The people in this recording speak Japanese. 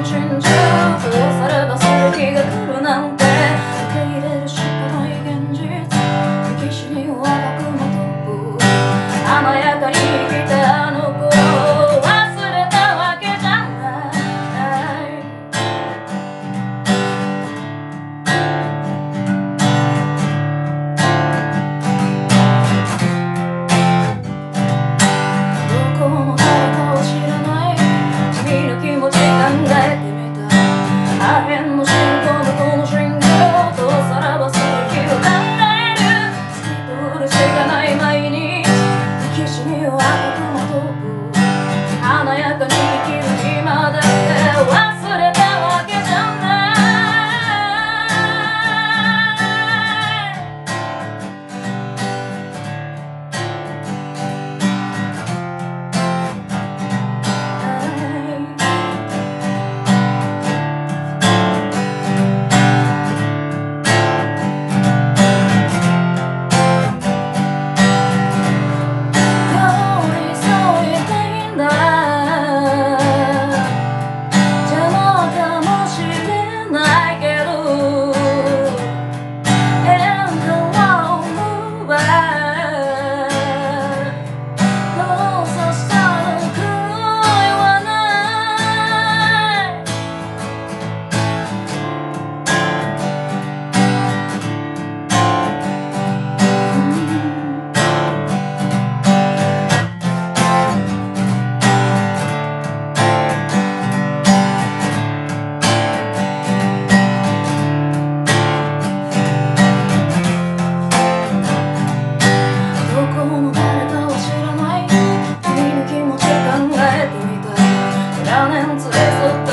真珠どうさればそういう日が来るなんて受け入れるしかない現実歴史には悪魔と華やかに生きたあの頃忘れたわけじゃないどこの誰かは知らない君の気持ち考えてみた破片の進行どこの進行どうさらばする気を考えるスキップるしかない毎日歴史には悪魔と華やかに生きる今だって忘れたわけじゃないどこの誰かは知らない君の気持ち考えてみた長年連れ添った